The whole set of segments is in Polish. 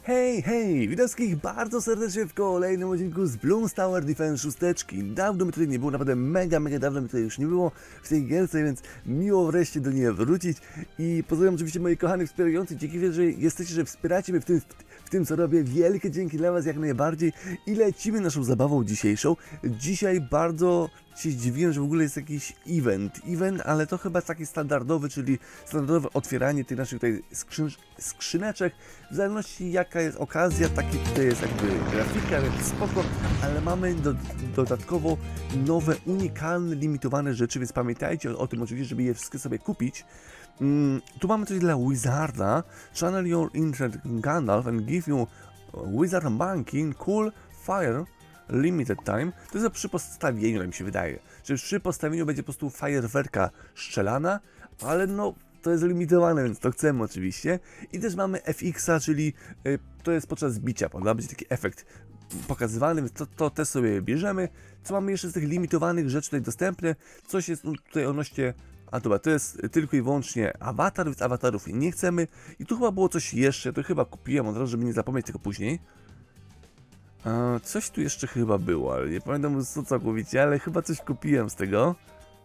Hej, hej! Witam wszystkich bardzo serdecznie w kolejnym odcinku z Bloons Tower Defense 6. Dawno mi tutaj nie było, naprawdę mega dawno mi tutaj już nie było w tej gierce, więc miło wreszcie do niej wrócić. I pozdrawiam oczywiście moich kochanych wspierających, dzięki, że jesteście, że wspieracie mnie w tym co robię. Wielkie dzięki dla was jak najbardziej. I lecimy naszą zabawą dzisiejszą. Dzisiaj bardzo się zdziwiłem, że w ogóle jest jakiś event, ale to chyba taki standardowy, czyli standardowe otwieranie tych naszych tutaj skrzyneczek. W zależności jaka jest okazja, taki tutaj jest jakby grafika, więc spoko, ale mamy dodatkowo nowe, unikalne, limitowane rzeczy, więc pamiętajcie o tym oczywiście, żeby je wszystkie sobie kupić. Tu mamy coś dla Wizarda. Channel your interest in Gandalf and give you Wizard Banking Cool Fire Limited Time. To jest przy postawieniu, jak mi się wydaje. Że przy postawieniu będzie po prostu fajerwerka strzelana, ale no to jest limitowane, więc to chcemy oczywiście. I też mamy FX-a, czyli to jest podczas bicia, prawda? Będzie taki efekt pokazywany, więc to też sobie bierzemy. Co mamy jeszcze z tych limitowanych rzeczy tutaj dostępne? Coś jest tutaj odnośnie... A dobra, to jest tylko i wyłącznie awatar, więc awatarów nie chcemy. I tu chyba było coś jeszcze, to chyba kupiłem od razu, żeby nie zapomnieć tego później. Coś tu jeszcze chyba było, ale nie pamiętam co całkowicie, ale chyba coś kupiłem z tego.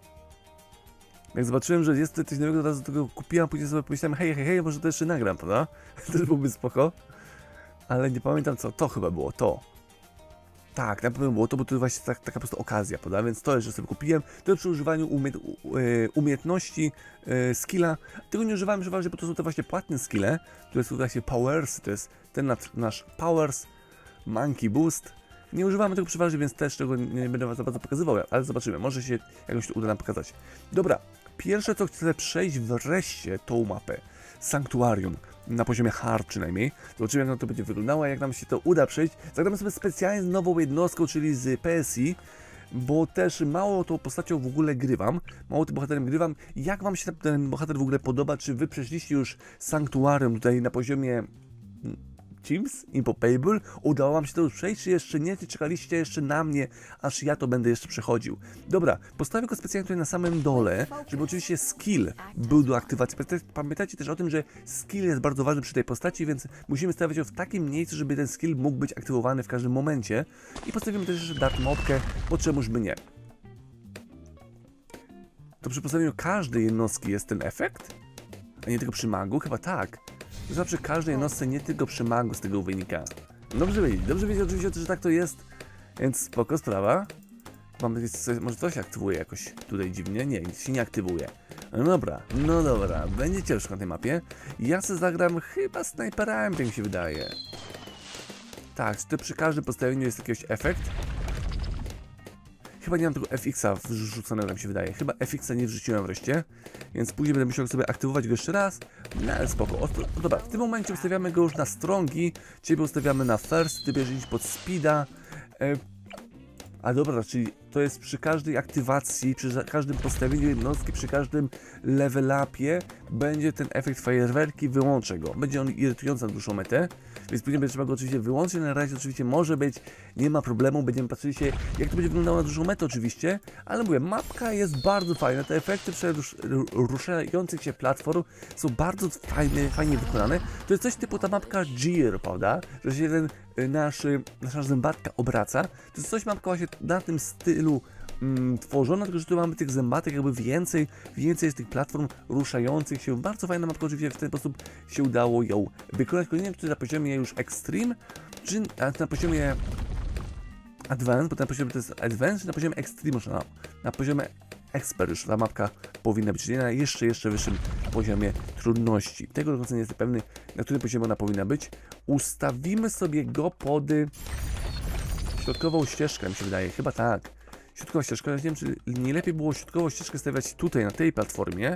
Jak zobaczyłem, że jest tutaj coś nowego, od razu tego kupiłem, później sobie pomyślałem, hej, może to jeszcze nagram, prawda? To też byłoby spoko. Ale nie pamiętam co, to chyba było, to. Tak, na pewno było to, bo to właśnie taka po prostu okazja, prawda? Więc to jeszcze sobie kupiłem. To przy używaniu umiejętności, skilla. Tego nie używałem, że bo to są te właśnie płatne skille. To jest właśnie powers, to jest ten nasz powers, monkey boost. Nie używamy tego przeważnie, więc też tego nie będę za bardzo pokazywał, ale zobaczymy, może się jakoś to uda nam pokazać. Dobra, pierwsze co chcę przejść wreszcie tą mapę. Sanktuarium. Na poziomie hard przynajmniej. Zobaczymy jak to będzie wyglądało, jak nam się to uda przejść. Zagramy sobie specjalnie z nową jednostką, czyli z PSI, bo też mało tą postacią w ogóle grywam. Mało tym bohaterem grywam. Jak wam się ten bohater w ogóle podoba? Czy wy przeszliście już Sanktuarium tutaj na poziomie Teams Impopable? Udało wam się to już przejść, czy jeszcze nie? Czy czekaliście jeszcze na mnie, aż ja to będę jeszcze przechodził? Dobra, postawię go specjalnie tutaj na samym dole, żeby oczywiście skill był do aktywacji. Pamiętajcie też o tym, że skill jest bardzo ważny przy tej postaci, więc musimy stawiać ją w takim miejscu, żeby ten skill mógł być aktywowany w każdym momencie. I postawimy też jeszcze Dark Mobkę, bo czemuż by nie. To przy postawieniu każdej jednostki jest ten efekt? A nie tylko przy magu? Chyba tak. Zawsze każdej jednostce, nie tylko przy magu z tego wynika. Dobrze wiedzieć oczywiście, że tak to jest, więc spoko sprawa. Może coś aktywuje jakoś tutaj dziwnie? Nie, nic się nie aktywuje. No dobra, będzie ciężko na tej mapie. Ja sobie zagram chyba snajperami, tak mi się wydaje. Tak, czy to przy każdym postawieniu jest jakiś efekt? Chyba nie mam tego FX-a wrzuconego, nam się wydaje. Chyba FX-a nie wrzuciłem wreszcie, więc później będę musiał sobie aktywować go jeszcze raz. No ale spoko. Dobra, w tym momencie ustawiamy go już na strongi. Ciebie ustawiamy na first, ty bierzesz pod speeda. A dobra, czyli to jest przy każdej aktywacji, przy każdym postawieniu jednostki, przy każdym level upie będzie ten efekt fajerwerki, wyłączę go. Będzie on irytujący na dłuższą metę, więc później będzie trzeba go oczywiście wyłączyć. Na razie oczywiście może być, nie ma problemu, będziemy patrzyli się jak to będzie wyglądało na dłuższą metę oczywiście, ale mówię, mapka jest bardzo fajna, te efekty ruszających się platform są bardzo fajnie wykonane. To jest coś typu ta mapka Gear, prawda? Że się ten nasza zębatka obraca. To jest coś mapka właśnie na tym stylu tworzona, tylko że tu mamy tych zębatek jakby więcej jest tych platform ruszających się. Bardzo fajna mapka, oczywiście w ten sposób się udało ją wykonać. Nie wiem, czy na poziomie już Extreme, czy na poziomie Advanced, bo na poziomie to jest Advanced, czy na poziomie Extreme, na poziomie Expert już ta mapka powinna być, czyli na jeszcze wyższym poziomie trudności. Tego do końca nie jestem pewny, na którym poziomie ona powinna być. Ustawimy sobie go pod środkową ścieżkę, mi się wydaje, chyba tak. Środkowa ścieżka, ja nie wiem, czy nie lepiej było środkową ścieżkę stawiać tutaj, na tej platformie.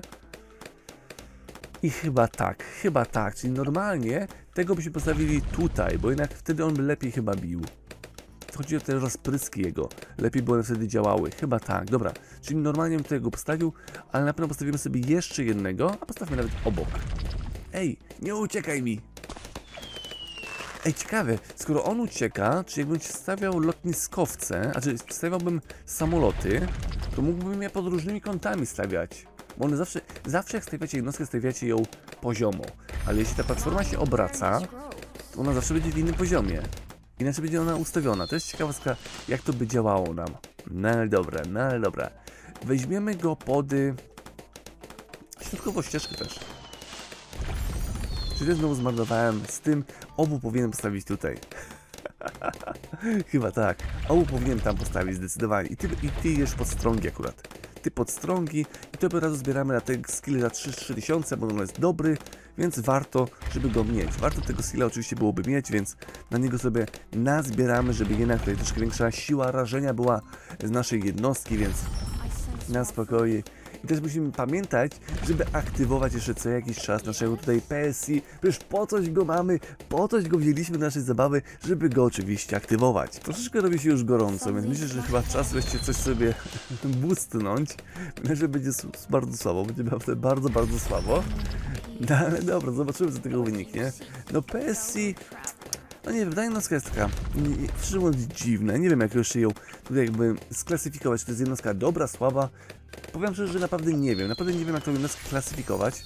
I chyba tak, czyli normalnie tego byśmy postawili tutaj, bo jednak wtedy on by lepiej chyba bił. Chodzi o te rozpryski jego, lepiej by one wtedy działały, chyba tak, dobra. Czyli normalnie bym tego postawił, ale na pewno postawimy sobie jeszcze jednego, a postawmy nawet obok. Ej, nie uciekaj mi! Ej, ciekawe, skoro on ucieka, czy jakbym stawiał lotniskowce, znaczy stawiałbym samoloty, to mógłbym je pod różnymi kątami stawiać. Bo one zawsze jak stawiacie jednostkę, stawiacie ją poziomo. Ale jeśli ta platforma się obraca, to ona zawsze będzie w innym poziomie. Inaczej będzie ona ustawiona. To jest ciekawostka, jak to by działało nam. No ale dobra, no ale dobra. Weźmiemy go pod środkową ścieżkę też. Czy też znowu zmarnowałem z tym? Obu powinienem postawić tutaj. Chyba tak. Obu powinienem tam postawić zdecydowanie. I ty jesz pod strągi akurat. Ty pod strągi i to by razu zbieramy na ten skill za 3000, bo on jest dobry, więc warto, żeby go mieć. Warto tego skilla oczywiście byłoby mieć, więc na niego sobie nazbieramy, żeby jednak tutaj troszkę większa siła rażenia była z naszej jednostki, więc na spokojnie. I też musimy pamiętać, żeby aktywować jeszcze co jakiś czas naszego tutaj PSI. Przecież po coś go mamy, po coś go wzięliśmy do naszej zabawy, żeby go oczywiście aktywować. Troszeczkę robi się już gorąco, więc myślę, że chyba czas wreszcie coś sobie boostnąć. Myślę, że będzie bardzo słabo, będzie naprawdę bardzo, bardzo słabo. No ale dobra, zobaczymy co z tego wyniknie. No PSI... No nie wiem, ta jednostka jest taka, szczerze mówiąc, dziwna. Nie wiem, jak jeszcze ją tutaj jakby sklasyfikować. Czy to jest jednostka dobra, słaba? Powiem szczerze, że naprawdę nie wiem. Naprawdę nie wiem, jak tą jednostkę klasyfikować.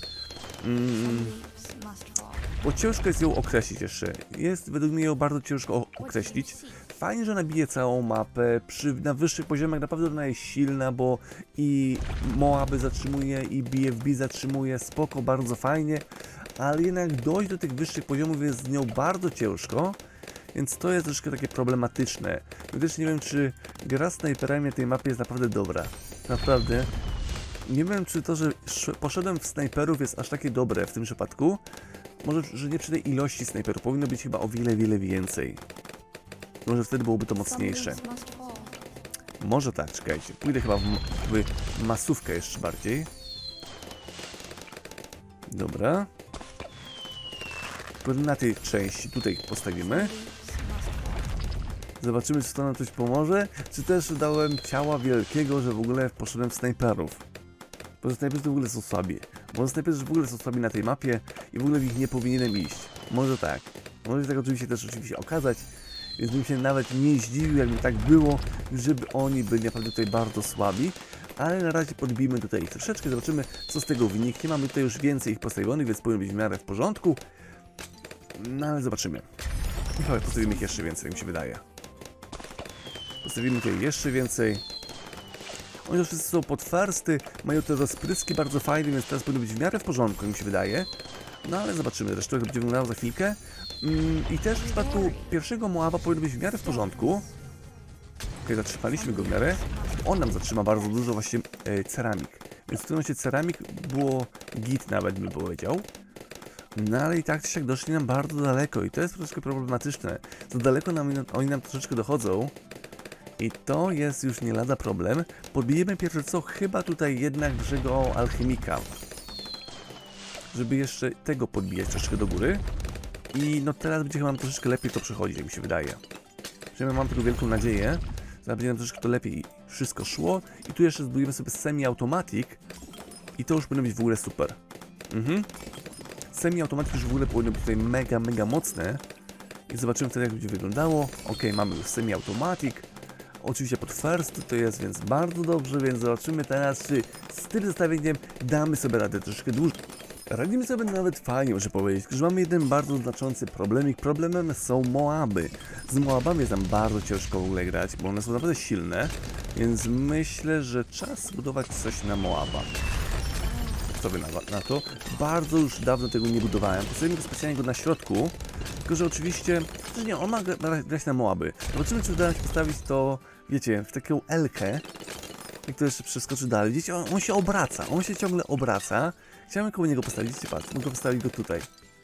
Bo ciężko jest ją określić jeszcze. Jest według mnie ją bardzo ciężko określić. Fajnie, że nabije całą mapę. Na wyższych poziomach naprawdę ona jest silna, bo i Moaby zatrzymuje, i BFB zatrzymuje. Spoko, bardzo fajnie. Ale jednak dojść do tych wyższych poziomów jest z nią bardzo ciężko, więc to jest troszkę takie problematyczne. Ja też nie wiem, czy gra snajperami na tej mapie jest naprawdę dobra. Naprawdę. Nie wiem, czy to, że poszedłem w snajperów jest aż takie dobre w tym przypadku. Może, że nie przy tej ilości snajperów. Powinno być chyba o wiele, wiele więcej. Może wtedy byłoby to mocniejsze. Może tak, czekajcie. Pójdę chyba w masówkę jeszcze bardziej. Dobra. Na tej części tutaj postawimy. Zobaczymy, czy to nam coś pomoże. Czy też dałem ciała wielkiego, że w ogóle poszedłem w snajperów. Bo snajperzy w ogóle są słabi. Bo snajperzy w ogóle są słabi na tej mapie i w ogóle w nich nie powinienem iść. Może tak. Może się tak oczywiście okazać. Więc bym się nawet nie zdziwił, jakby tak było, żeby oni byli naprawdę tutaj bardzo słabi. Ale na razie podbijmy tutaj ich troszeczkę, zobaczymy, co z tego wyniknie. Mamy tutaj już więcej ich postawionych, więc powinno być w miarę w porządku. No ale zobaczymy. Chyba postawimy ich jeszcze więcej, mi się wydaje. Postawimy tutaj jeszcze więcej. Oni już wszyscy są pod firsty, mają te rozpryski bardzo fajne, więc teraz powinno być w miarę w porządku, mi się wydaje. No ale zobaczymy, zresztą jak będzie wyglądało za chwilkę. I też w przypadku pierwszego Moaba powinno być w miarę w porządku. Ok, zatrzymaliśmy go w miarę. On nam zatrzyma bardzo dużo właśnie ceramik. Więc w tym momencie ceramik było git nawet, bym powiedział. No ale i tak czy siak doszli nam bardzo daleko i to jest troszeczkę problematyczne. Za daleko oni nam troszeczkę dochodzą. I to jest już nie lada problem. Podbijemy pierwsze co, chyba tutaj jednak naszego alchemika. Żeby jeszcze tego podbijać troszeczkę do góry. I no teraz będzie chyba nam troszeczkę lepiej to przechodzić, jak mi się wydaje. Przynajmniej mam taką wielką nadzieję. Zaraz będzie nam troszeczkę to lepiej wszystko szło. I tu jeszcze zbudujemy sobie semi-automatic. I to już powinno być w ogóle super. Semi-automatic już w ogóle powinno być tutaj mega, mega mocne. I zobaczymy wtedy, jak będzie wyglądało. Ok, mamy już semi-automatic. Oczywiście pod first to jest, więc bardzo dobrze, więc zobaczymy teraz, czy z tym zestawieniem damy sobie radę troszkę dłużej. Radzimy sobie nawet fajnie, muszę powiedzieć, że mamy jeden bardzo znaczący problemik. Problemem są Moaby. Z Moabami jest nam bardzo ciężko w ogóle grać, bo one są naprawdę silne, więc myślę, że czas zbudować coś na Moaba. Co wy na to? Bardzo już dawno tego nie budowałem. Postawimy go specjalnie na środku, tylko że oczywiście, że nie, on ma grać na Moaby. Zobaczymy, czy uda się postawić to, wiecie, w taką Elkę. Jak to jeszcze przeskoczy dalej. Widzicie, on się obraca, on się ciągle obraca. Chciałem koło niego postawić, widzicie, patrz, mogę postawić go tutaj.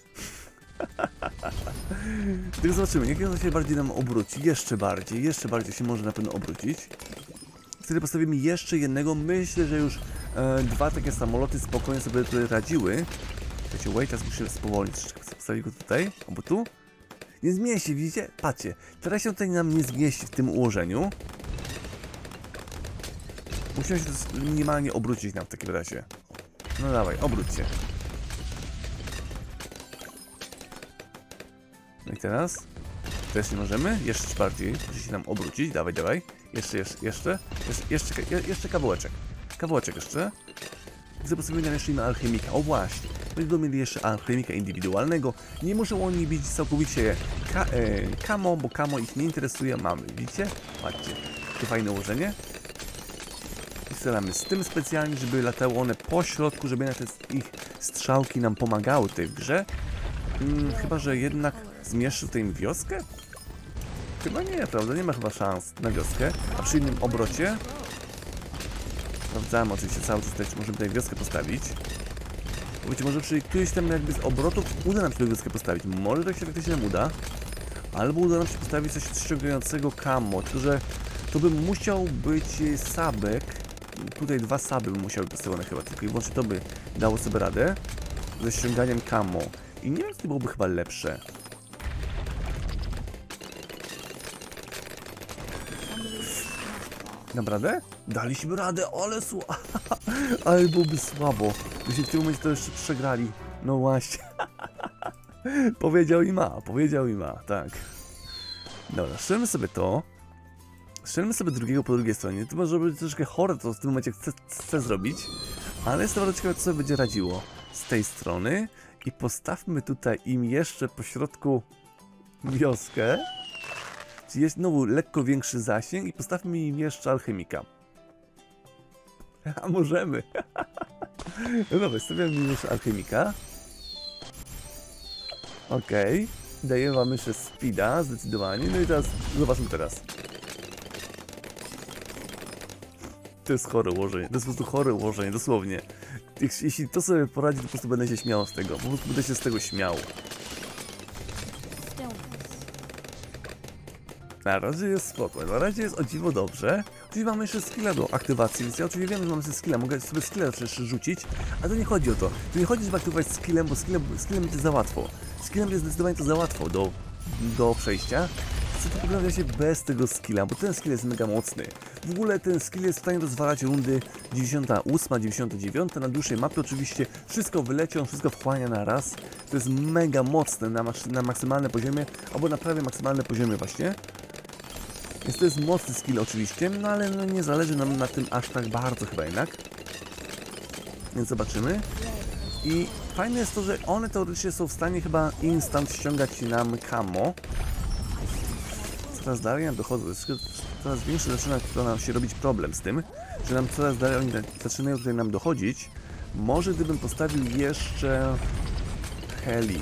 Tylko zobaczymy, jak on się bardziej nam obróci, jeszcze bardziej się może na pewno obrócić. Wtedy postawimy jeszcze jednego, myślę, że już dwa takie samoloty spokojnie sobie tutaj radziły. Słuchajcie, wait, teraz musimy spowolnić, postawić go tutaj, albo tu. Nie zmieści, widzicie? Patrzcie, teraz się tutaj nam nie zmieści w tym ułożeniu. Musimy się to minimalnie obrócić nam w takim razie. No dawaj, obróć się. No i teraz? Też nie możemy? Jeszcze bardziej. Musi się nam obrócić. Dawaj, dawaj. Jeszcze kawałeczek. Kawałeczek jeszcze. Zaprosimy nam jeszcze na alchemika. O właśnie. będą mieli jeszcze alchemika indywidualnego. Nie muszą oni być całkowicie camo, bo camo ich nie interesuje. Mamy, widzicie? Patrzcie, to fajne ułożenie. I staramy z tym specjalnie, żeby latały one po środku, żeby na te ich strzałki nam pomagały tutaj w grze. Chyba, że jednak zmieszczę tutaj im wioskę? Chyba nie, prawda? Nie ma chyba szans na wioskę. A przy innym obrocie sprawdzamy oczywiście cały czas tutaj, czy możemy tutaj wioskę postawić. Wiecie, może przy którymś tam jakby z obrotów uda nam się tę wioskę postawić. Może tak się faktycznie nam uda. Albo uda nam się postawić coś ściągającego camo. Tylko, że to by musiał być sabek. Tutaj 2 saby by musiały być postawione chyba. Tylko i wyłącznie to by dało sobie radę ze ściąganiem camo. I nie wiem, co byłoby chyba lepsze. Naprawdę? Daliśmy radę, ale ale byłoby słabo. Byśmy w tym momencie to jeszcze przegrali. No właśnie. Powiedział i ma, tak. Dobra, strzelmy sobie to. Strzelmy sobie drugiego po drugiej stronie. To może być troszkę chore, to w tym momencie chcę zrobić. Ale jestem bardzo ciekawy, co sobie będzie radziło z tej strony. I postawmy tutaj im jeszcze po środku wioskę. Czyli jest znowu lekko większy zasięg i postawmy im jeszcze alchemika. A możemy. No dobra, stawiamy im jeszcze alchemika. Okej. Dajemy wam jeszcze speeda, zdecydowanie. No i teraz, zobaczmy teraz. To jest chore ułożenie, to jest po prostu chore ułożenie, dosłownie. Jeśli to sobie poradzi, to po prostu będę się śmiał z tego. Po prostu będę się z tego śmiał. Na razie jest spoko, na razie jest o dziwo dobrze. Oczywiście mamy jeszcze skilla do aktywacji, więc ja oczywiście wiem, że mamy sobie skilla, mogę sobie skilla jeszcze rzucić, ale to nie chodzi o to. Tu nie chodzi, żeby aktywować skillem, bo skillem będzie za łatwo. Skillem jest zdecydowanie to za łatwo do przejścia. Co to pogląda się bez tego skilla, bo ten skill jest mega mocny. W ogóle ten skill jest w stanie rozwalać rundy 98, 99 na dłuższej mapie oczywiście. Wszystko wylecią, wszystko wchłania na raz. To jest mega mocne na maksymalnym poziomie, albo na prawie maksymalnym poziomie właśnie. Więc to jest mocny skill oczywiście, no ale no nie zależy nam na tym aż tak bardzo chyba jednak. Więc zobaczymy. I fajne jest to, że one teoretycznie są w stanie chyba instant ściągać nam camo. Coraz dalej nam dochodzą, coraz większy zaczyna nam się robić problem z tym, że nam coraz dalej oni zaczynają tutaj nam dochodzić. Może gdybym postawił jeszcze heli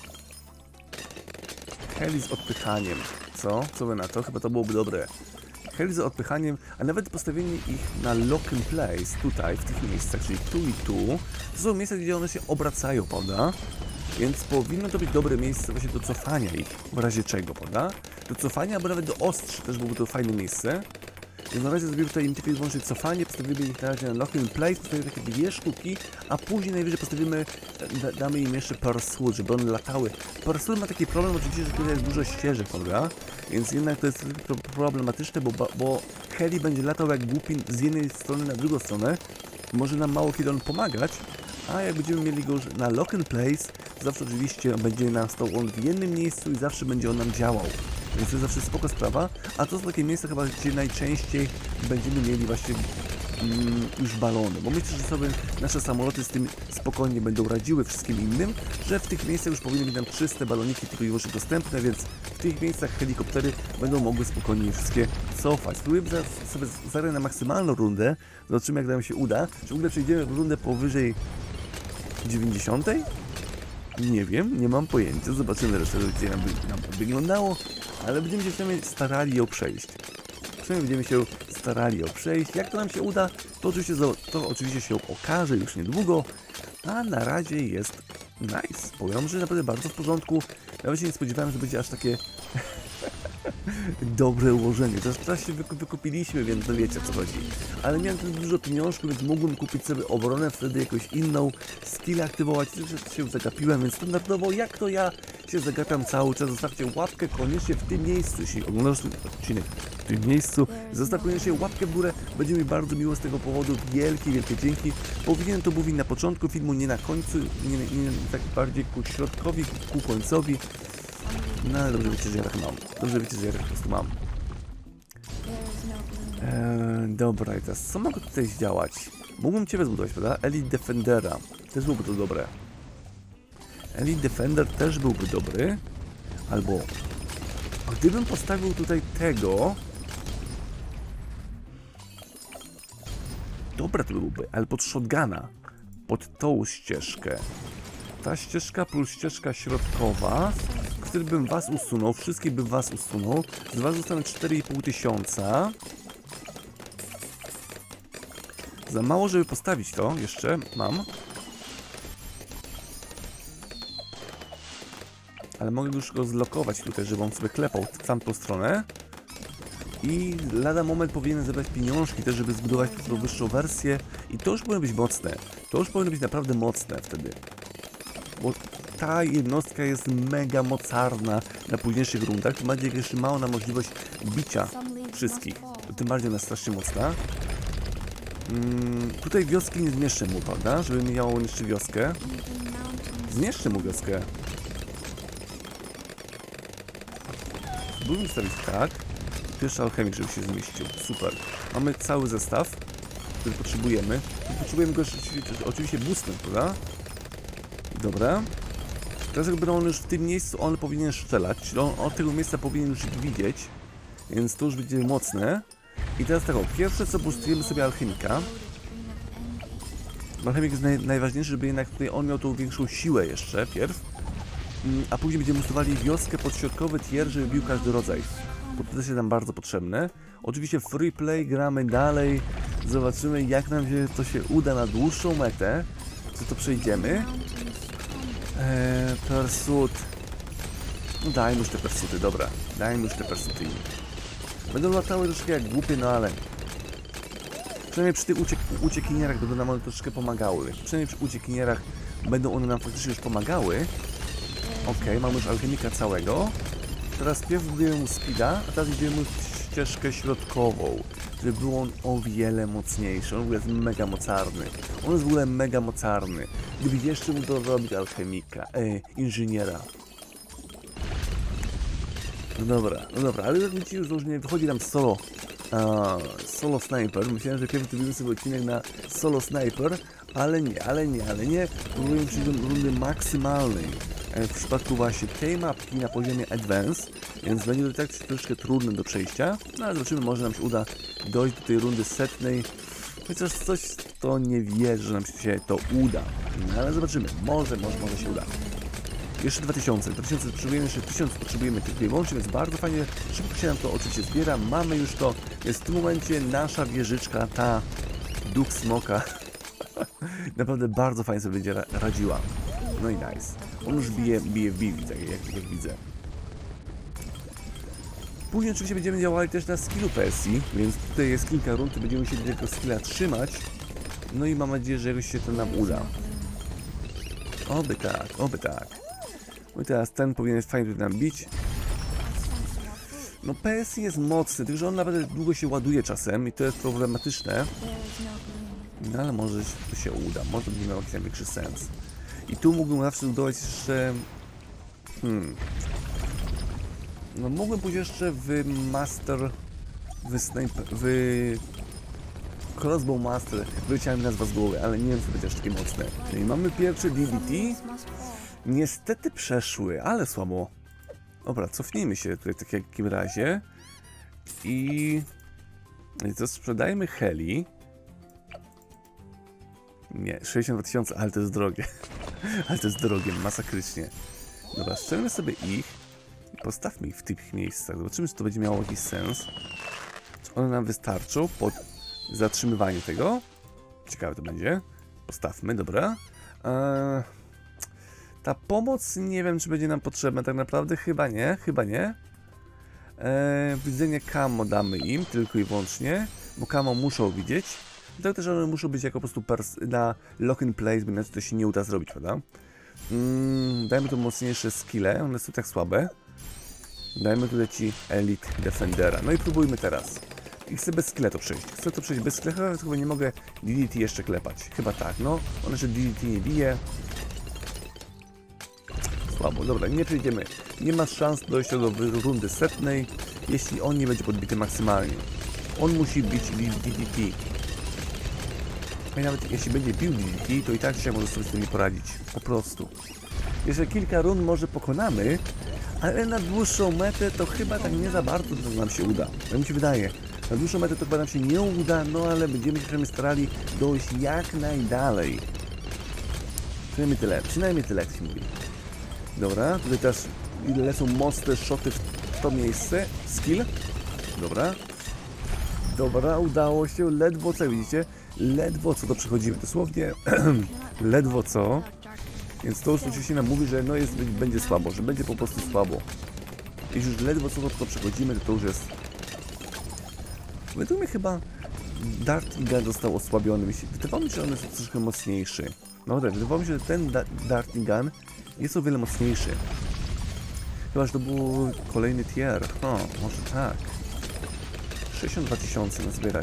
z odpychaniem. Co wy na to? Chyba to byłoby dobre. Heli z odpychaniem, a nawet postawienie ich na lock and place tutaj, w tych miejscach, czyli tu i tu. To są miejsca, gdzie one się obracają, prawda? Więc powinno to być dobre miejsce właśnie do cofania ich, w razie czego, prawda? Do cofania, albo nawet do ostrzy też byłoby to fajne miejsce. Więc na razie zrobimy tutaj im tylko i wyłącznie cofanie, postawimy ich na razie na lock and place, postawimy takie 2 sztuki, a później najwyżej postawimy, damy im jeszcze pursuit, żeby one latały. Pursuit ma taki problem oczywiście, że tutaj jest dużo ścieżek, prawda? Więc jednak to jest problematyczne, bo heli będzie latał jak głupi z jednej strony na drugą stronę. Może nam mało kiedy on pomagać, a jak będziemy mieli go już na lock and place, to zawsze oczywiście będzie nam stał on w jednym miejscu i zawsze będzie on nam działał. Więc to jest zawsze spoko sprawa, a to są takie miejsca chyba, gdzie najczęściej będziemy mieli właśnie już balony, bo myślę, że sobie nasze samoloty z tym spokojnie będą radziły wszystkim innym, że w tych miejscach już powinny być nam czyste baloniki tylko i wyłącznie dostępne, więc w tych miejscach helikoptery będą mogły spokojnie wszystkie cofać. Spróbujemy sobie zagrać na maksymalną rundę, zobaczymy jak nam się uda. Czy w ogóle przejdziemy w rundę powyżej 90? Nie wiem, nie mam pojęcia, zobaczymy resztę, gdzie nam to wyglądało, ale będziemy się przynajmniej starali ją przejść. Będziemy się starali o przejść. Jak to nam się uda, to oczywiście się okaże już niedługo, a na razie jest nice. Powiem, że naprawdę bardzo w porządku. Nawet się nie spodziewałem, że będzie aż takie dobre ułożenie. Teraz się wykupiliśmy, więc no wiecie o co chodzi. Ale miałem też dużo pieniążków, więc mógłbym kupić sobie obronę, wtedy jakąś inną skill aktywować. Też się zagapiłem, więc standardowo jak to ja się zagapiam cały czas. Zostawcie łapkę koniecznie w tym miejscu, jeśli oglądasz ten odcinek w tym miejscu. Zostaw koniecznie łapkę w górę, będzie mi bardzo miło z tego powodu. Wielkie dzięki. Powinienem to mówić na początku filmu, nie na końcu, nie tak bardziej ku środkowi, ku końcowi. No ale dobrze wiecie, że ja tak mam. Dobrze wiecie, że ja tak po prostu mam. Dobra, i teraz co mogę tutaj zdziałać? Mógłbym Ciebie zbudować, prawda? Elite Defendera. Też byłoby to dobre. Elite Defender też byłby dobry. Albo... A gdybym postawił tutaj tego... Dobra to byłby, ale pod shotguna. Pod tą ścieżkę. Ta ścieżka plus ścieżka środkowa, który bym was usunął, wszystkie bym was usunął. Z was zostanę 4,5 tysiąca. Za mało, żeby postawić to, jeszcze mam. Ale mogę już go zlokować tutaj, żeby on sobie klepał w tamtą stronę. I lada moment powinien zebrać pieniążki też, żeby zbudować tą wyższą wersję. I to już powinno być mocne. To już powinno być naprawdę mocne wtedy. Bo ta jednostka jest mega mocarna na późniejszych rundach. Tym bardziej jak jeszcze mało na możliwość bicia wszystkich. To tym bardziej ona jest strasznie mocna. Tutaj wioski nie zmieszczę mu, prawda? Żeby miało jeszcze wioskę. Zmieszczę mu wioskę. Spróbujmy ustawić tak. Pierwszy alchemik, żeby się zmieścił. Super. Mamy cały zestaw, który potrzebujemy. Potrzebujemy go oczywiście boostem, prawda? Dobra. Teraz jakby on już w tym miejscu, on powinien strzelać. Czyli on od tego miejsca powinien już widzieć. Więc to już będzie mocne. I teraz tak, pierwsze co boostujemy sobie alchemika. Alchemik jest najważniejszy, żeby jednak tutaj on miał tą większą siłę jeszcze, pierw. A później będziemy boostowali wioskę pod środkowy tier, żeby bił każdy rodzaj. Bo to też jest nam bardzo potrzebne. Oczywiście free play, gramy dalej. Zobaczymy jak nam się uda na dłuższą metę. Czy to przejdziemy. Pursuit. No dajmy już te pursuity, dobra. Dajmy już te pursuity. Będą latały troszkę jak głupie, no ale... Przynajmniej przy tych uciekinierach będą nam one troszkę pomagały. Przynajmniej przy uciekinierach będą one nam faktycznie już pomagały. Okej, mamy już alchemika całego. Teraz pierw budujemy mu speeda, a teraz idziemy mu ścieżkę środkową, żeby był on o wiele mocniejszy. On w ogóle jest mega mocarny. On jest w ogóle mega mocarny. Gdyby jeszcze mu to zrobić alchemika, inżyniera. No dobra, ale jak widzicie już nie wychodzi nam solo sniper. Myślałem, że pierw zrobimy sobie odcinek na solo sniper, ale nie. Próbujemy przejść do rundy maksymalnej. W przypadku właśnie tej mapki na poziomie Advance, więc będzie to tak troszkę trudne do przejścia, no ale zobaczymy, może nam się uda dojść do tej rundy setnej, chociaż coś to nie wierzę, że nam się to uda, no ale zobaczymy, może się uda. Jeszcze 2000 potrzebujemy, jeszcze 1000 potrzebujemy tylko i wyłącznie, więc bardzo fajnie, szybko się nam to oczywiście zbiera, mamy już to, jest w tym momencie nasza wieżyczka, ta Duch Smoka, naprawdę bardzo fajnie sobie będzie radziła. No i nice. On już bije w Biwi, tak jak widzę. Później oczywiście będziemy działali też na skillu PSI, więc tutaj jest kilka rund, to będziemy musieli tego skilla trzymać. No i mam nadzieję, że jakoś się to nam uda. Oby tak. No i teraz ten powinien fajnie nam bić. No PSI jest mocny, tylko że on naprawdę długo się ładuje czasem i to jest problematyczne. No ale może to się uda, może będzie miał jakiś największy sens. I tu mógłbym zawsze dodawać jeszcze... No mógłbym pójść jeszcze w Master... w Crossbow Master. Wyleciałem nazwa z głowy, ale nie wiem, co będzie aż takie mocne. No i mamy pierwszy DDT. Niestety przeszły, ale słabo. Dobra, cofnijmy się tutaj w takim razie. I to sprzedajmy heli. Nie, 62 000, ale to jest drogie. Ale to jest drogie, masakrycznie. Dobra, strzelmy sobie ich i postawmy ich w tych miejscach. Zobaczymy, czy to będzie miało jakiś sens. Czy one nam wystarczą pod zatrzymywanie tego? Ciekawe to będzie. Postawmy, dobra. Ta pomoc nie wiem, czy będzie nam potrzebna tak naprawdę. Chyba nie. Widzenie camo damy im tylko i wyłącznie, bo camo muszą widzieć. I tak też one muszą być jako po prostu na lock and place, bo inaczej to się nie uda zrobić, prawda? Dajmy tu mocniejsze skille, one są tak słabe. Dajmy tutaj ci Elite Defendera. No i próbujmy teraz. I chcę bez skilla to przejść. Chcę to przejść bez skilla, chyba nie mogę DDT jeszcze klepać. Chyba tak, no. On jeszcze DDT nie bije. Słabo, dobra, nie przejdziemy. Nie ma szans dojścia do rundy setnej, jeśli on nie będzie podbity maksymalnie. On musi bić DDT. I nawet jeśli będzie bił DDT, to i tak się może sobie z tym nie poradzić. Po prostu. Jeszcze kilka rund może pokonamy, ale na dłuższą metę to chyba tak nie za bardzo to nam się uda. Tak mi się wydaje. Na dłuższą metę to chyba nam się nie uda, no ale będziemy się starali dojść jak najdalej. Przynajmniej tyle, jak się mówi. Dobra, tutaj też lecą mocne szoty w to miejsce. Skill. Dobra. Dobra, udało się. Ledwo co, widzicie? Ledwo co to przechodzimy. Dosłownie ledwo co. Więc to już oczywiście nam mówi, że no będzie słabo, że będzie po prostu słabo. Jeśli już ledwo co to przechodzimy, to już jest... Według mnie chyba Darting Gun został osłabiony. Wydawało mi się, że on jest troszkę mocniejszy. No tak, wydawało mi się, że ten Darting Gun jest o wiele mocniejszy. Chyba, że to był kolejny tier. O, może tak. 62 000 nazbierać.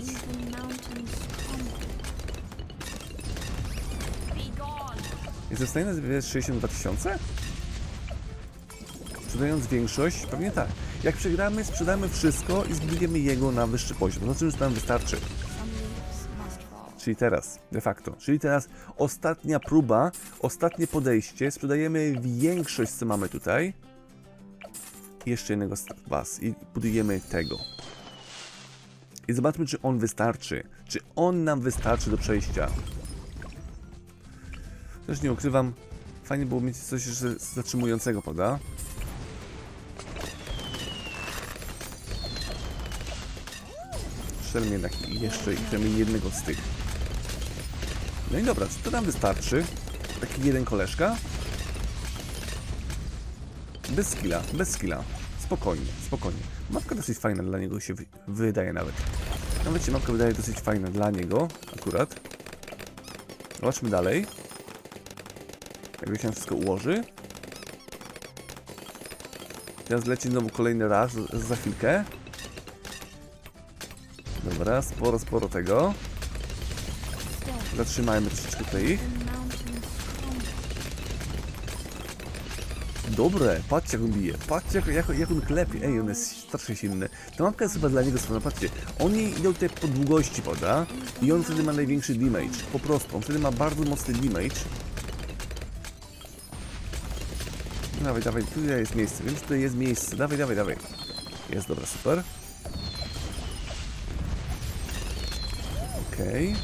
Jestem w stanie nazbierać 62 000? Sprzedając większość? Pewnie tak. Jak przegramy, sprzedamy wszystko i zbudujemy jego na wyższy poziom. To znaczy, że nam wystarczy. Czyli teraz, de facto. Czyli teraz ostatnia próba, ostatnie podejście. Sprzedajemy większość, co mamy tutaj. I jeszcze jednego Start Bus. I budujemy tego. I zobaczmy, czy on wystarczy. Czy on nam wystarczy do przejścia. Też nie ukrywam. Fajnie było mieć coś jeszcze zatrzymującego, prawda? Strzelmy jednak jeszcze i przynajmniej jednego z tych. No i dobra, czy to nam wystarczy? Taki jeden koleżka? Bez skilla, bez skilla. Spokojnie, spokojnie. Mapka dosyć fajna dla niego się wydaje nawet. Nawet się mapka wydaje dosyć fajna dla niego, akurat. Zobaczmy dalej. Jak się wszystko ułoży. Teraz leci znowu kolejny raz za chwilkę. Dobra, sporo tego. Zatrzymajmy troszeczkę tutaj ich. Dobre, patrzcie jak on bije, patrzcie jak on klepie, ej, on jest strasznie silny. Ta mapka jest chyba dla niego stworzona, patrzcie, oni idą tutaj po długości, prawda? I on wtedy ma największy damage, po prostu, on wtedy ma bardzo mocny damage. Dawaj, dawaj, tutaj jest miejsce, wiem, że tutaj jest miejsce, dawaj. Jest, dobra, super. Okej.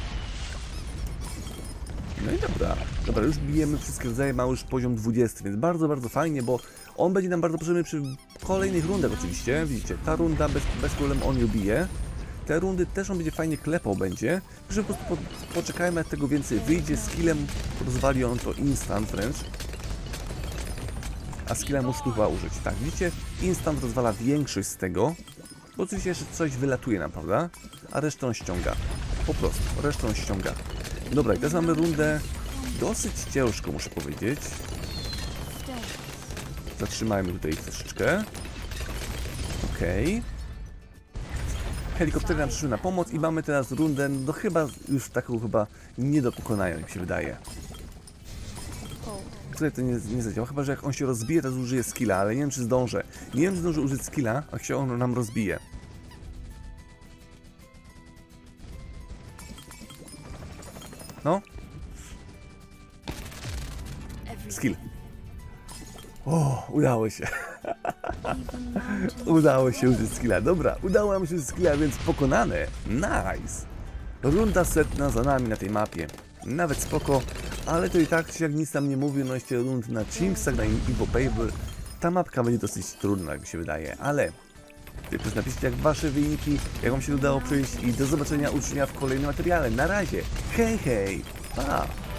No i dobra, już bijemy wszystkie rodzaje, ma już poziom 20, więc bardzo, bardzo fajnie, bo on będzie nam bardzo potrzebny przy kolejnych rundach oczywiście, widzicie, ta runda bez problemu on ją bije, te rundy też on będzie fajnie klepał będzie, że po prostu poczekajmy, jak tego więcej wyjdzie, skillem rozwali on to instant wręcz, a skilla muszę tu chyba użyć, tak, widzicie, instant rozwala większość z tego, bo oczywiście jeszcze coś wylatuje nam, prawda, a resztę on ściąga, po prostu, resztę on ściąga. Dobra, i teraz mamy rundę dosyć ciężką, muszę powiedzieć. Zatrzymajmy tutaj ich troszeczkę. Okej. Helikoptery nam przyszły na pomoc i mamy teraz rundę, no chyba już taką nie do pokonania, mi się wydaje. Tutaj to nie zadziała, chyba że jak on się rozbije, to użyje skilla, ale nie wiem czy zdążę. Nie wiem czy zdążę użyć skilla, jak się on nam rozbije. No. Skill. O, udało się. Udało się użyć skilla. Dobra, udało nam się użyć skilla, więc pokonane. Nice. Runda setna za nami na tej mapie. Nawet spoko, ale to i tak jak nic tam nie mówię, no jeszcze rund na Chimsach, na Invopable. Ta mapka będzie dosyć trudna, jak mi się wydaje, ale też napiszcie jak wasze wyniki, jak wam się udało przejść i do zobaczenia ucznia w kolejnym materiale. Na razie. Hej, hej. Pa.